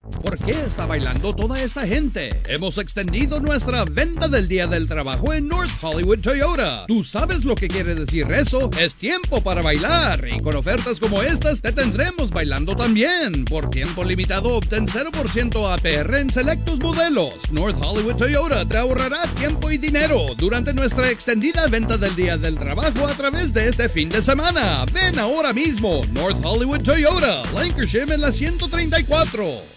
¿Por qué está bailando toda esta gente? Hemos extendido nuestra venta del Día del Trabajo en North Hollywood Toyota. ¿Tú sabes lo que quiere decir eso? Es tiempo para bailar y con ofertas como estas te tendremos bailando también. Por tiempo limitado obtén 0% APR en selectos modelos. North Hollywood Toyota te ahorrará tiempo y dinero durante nuestra extendida venta del Día del Trabajo a través de este fin de semana. Ven ahora mismo, North Hollywood Toyota, Lancashire en la 134.